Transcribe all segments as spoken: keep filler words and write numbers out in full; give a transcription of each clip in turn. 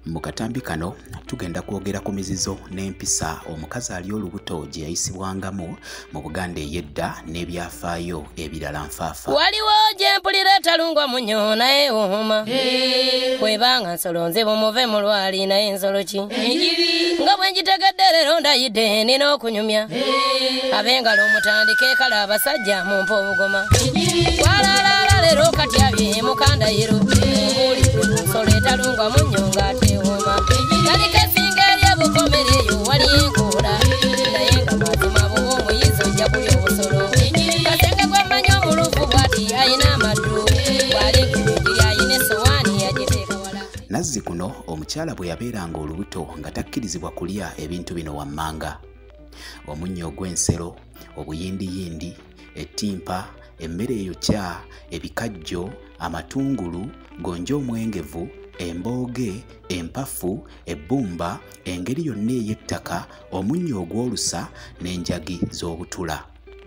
Mu katambi kano tugenda kwogera ku mizizo n'empisa omukazi ali olubuto gye yayisibwangamu mu Buganda ey'edda n'ebyafaayo ebirala nfaafa. Waliwo gye mpulira etalungwa munnyo naye wooma. Bwebanga nsolo nze bumuve mu lwali naye nsolo ki? Nga bwe ngitegedde leero ndayidde nina okunyumya. Ab'engalo mutandike kale abasajja mumpe obugoma. Walalaala leero katyabye mukanda yero. Muwulidde nsolo etalungwa munnyo ng'ate wooma. Kalike singeri ebukomereyo wali enkoola. Naye nga mazima buba omuyizi ojja kulya obusolo. Kasenge gw'amanyi omulufu bw'ati ayina amaddu. Bw'alengera ayina essowaani yagiteeka wala. Nazzi kuno omukyala bwe yabeeranga olubuto nga takkirizibwa kulya ebintu bino wammanga. Omunnyo ogw'ensero, obuyindiyindi, ettimpa, emmere eyokya, ebikajjo, amatungulu, gonja omwengevu, embooge, empafu, ebbumba, engeri yonna ey'ettaka, omunnyo ogw'olusa n'enjagi z'obutula.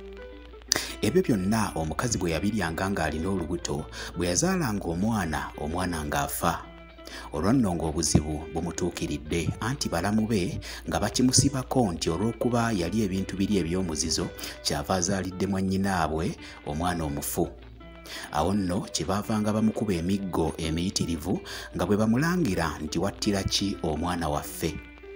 Ebyo byonna omukazi bwe yabiryanga ng'alina olubuto bwe yazaalanga omwana omwana ng'afa. Olwo nno ng'obuzibu bumutuukiridde anti balamu be nga bakimusibako nti olw'okuba yali ebintu biri eby'omuzizo kyava azaalidde mwannyinaabwe omwana omufu. Awo nno kyebaavanga bamukuba emiggo emiyitirivu nga bwe bamulangira nti wattira ki omwana waffe.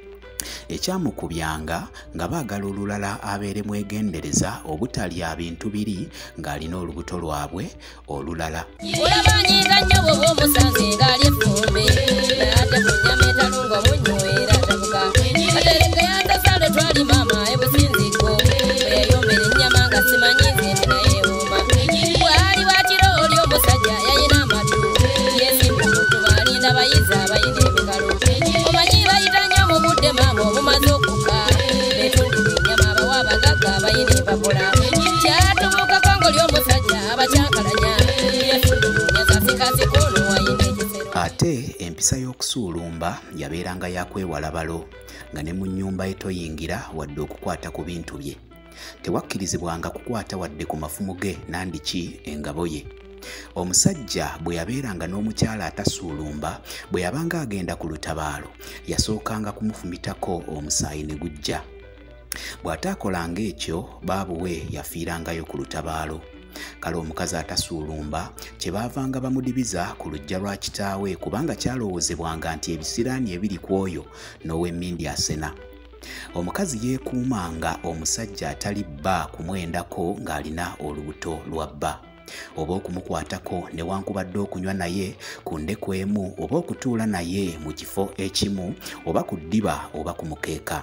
Ekyamukubyanga nga baagala olulala abeere mwegendereza obutalya bintu biri ng'alina olubuto lwabwe olulala. Olaba nyiga nnyo bw'oba omusanze ng'ali effumbe. Ate ku nnyama etalungwa munnyo era atabuka. Katereke yandazaale twali maama ebusinziggo. Bwe yayombera ennyama nga simanyi nze naye ewooma. Bwali bwakiro oli omusajja yayina amaddu. Yeesimbye omuntu b'alinda bayizi abayina ebigalo. Omanyi bayita nnyo mu budde maama obumaze okukka. Betundira ennyama abawa abagagga abayina empapula. Kyatubukako ng'oli omusajja abakyankalanya. Ate empisa y'okusuulumba yabeeranga yakwewala balo nga ne mu nnyumba etoyingira wadde okukwata ku bintu bye. Tewakkirizibwanga kukwata wadde ku mafumu ge nandiki engabo ye. Omusajja bwe yabeeranga n'omukyala atasuulumba bwe yabanga agenda ku lutabaalo yasookanga kumufumitako omusaayi ne gujja. Bw'ataakolanga ekyo baabuwe yafiirangayo ku lutabaalo. Kale omukazi atasuulumba kye baavanga bamudibiza ku luggya lwa kitaawe kubanga kyalowoozebwanga nti ebisiraani ebiri ku oyo n'ow'emmindi asena. Omukazi yeekuumanga omusajja atali bba kumwendako ng'alina olubuto lwa bba, oba okumukwatako newankubadde okunywa naye ku ndeku emu oba okutuula naye mu kifo ekimu oba ku ddiba oba ku mukeeka.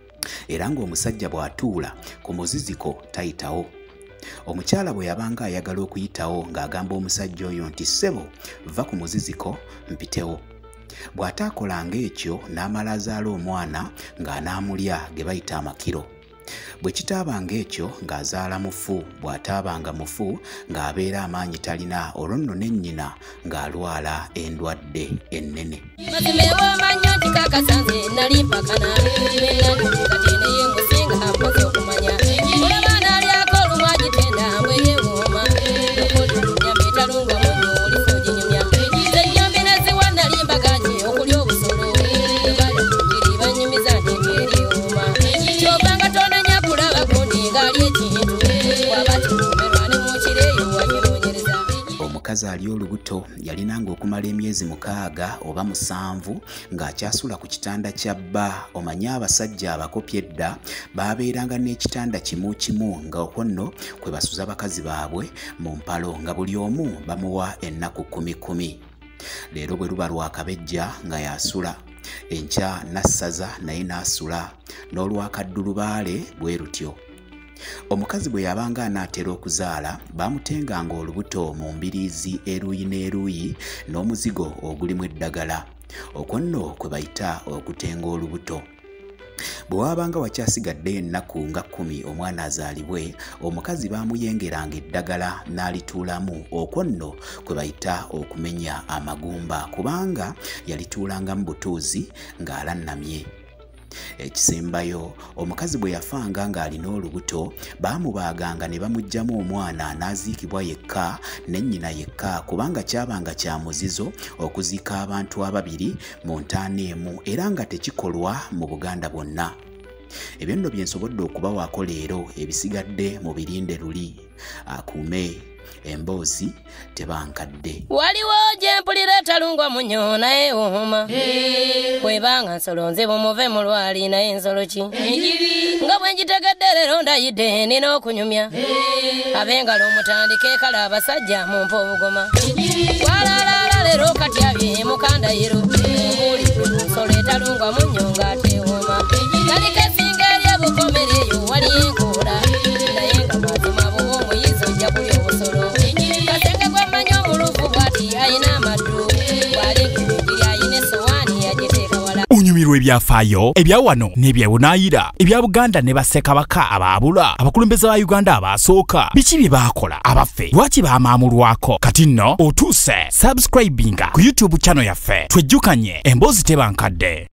Era ng'omusajja bw'atuula ku muziziko tayitawo. Omukyala bwe yabanga ayagala okuyitawo ng'agamba omusajja oyo nti ssebo va ku muziziko mpitewo. Bw'ataakolanga ekyo n'amala azaala omwana ng'anaamulya ge bayita amakiro. Bwe kitaabanga ekyo ng'azaala mufu, bw'ataabanga mufu ng'abeera amaanyi talina olwo nno ne nnyina ng'alwala endwadde ennene. Mazimewo manyo kikakasa nze nali mpakana. Nenali kati naye musinga akoze okumanya. Olabana alyako olumwagitenda mbwe yewooma. Okoli nnyama etalungwa munnyo olifo ginyumya. Ennyambi naziwa nali mbaganye okulya obusolo. Bali kugiri banyumiza nti eri ewooma. Kyobanga tonenya kulaba gundi ng'ali ekintu. Waba kirumerwa ne mukireeyo wanyinoonyereza. Omukazi ali olubuto yalinanga okumala emyezi mukaaga oba musanvu ng'akyasula ku kitanda kya bba. Omanye abasajja abakopya edda baabeeranga n'ekitanda kimu kimu nga okwo nno kwe basuza bakazi baabwe mu mpalo nga buli omu bamuwa ennaku kkumi kkumi. Leero bwe luba lwakabejja nga yasula, enkya nassaza naye n'asula, n'olwakaddulubaale bwe rutyo. Omukazi bwe yabanga anaatera okuzaala baamutenganga olubuto mu mbiriizi eruuyi n'eruuyi n'omuzigo ogulimu eddagala. Okwo nno kwe bayita okutenga olubuto. Bwe waabanga wakyasigadde ennaku nga kkumi omwana azaalibwe, omukazi baamuyengeranga eddagala n'alituulamu. Okwo nno kwe bayita okumenya amagumba kubanga yalituulanga mu butuuzi ng'alannamye. Ekisembayo omukazi bwe yafanga ng'alina olubuto baamubaaganga ne bamuggyamu omwana n'aziikibwa yekka ne nnyina yekka kubanga kyabanga kya muzizo okuziika abantu ababiri mu ntaana emu era nga tekikolwa mu Buganda bwonna. Ebyo nno bye nsobodde okubawaako leero, ebisigadde mu birinde luli. Akuume emboozi tebankadde. Waliwo gye mpulira etalungwa munnyo naye wooma. Bwebanga nsolo nze bumuve mu lwali naye nsolo ki? Nga bwe ngitegedde leero ndayidde nina okunyumya. Ab'engalo mutandike kale abasajja mumpe obugoma. Walalaala leero katyabye mukandayiro. Mubuulidde nsolo etalungwa munnyo ng'ate wooma. Kaliko esinga ery'obukomereyo wali enkoola. Naye nga mazima buba omuyizi ojja kulya obusolo. Kasenge gw'amanyi omulufu bw'ati ayina amaddu. Bw'alengera ayina essowaani yagiteeka wala. Unyumirwa ebyafaayo ebya wano n'ebyabunaayira ebya Buganda ne bassekabaka abaabula abakulembeze ba Uganda abasooka biki bye baakola abaffe lwaki baamaamulwako kati nno otuuse subscribinga ku YouTube channel yaffe twejjukanye emboozi tebankadde.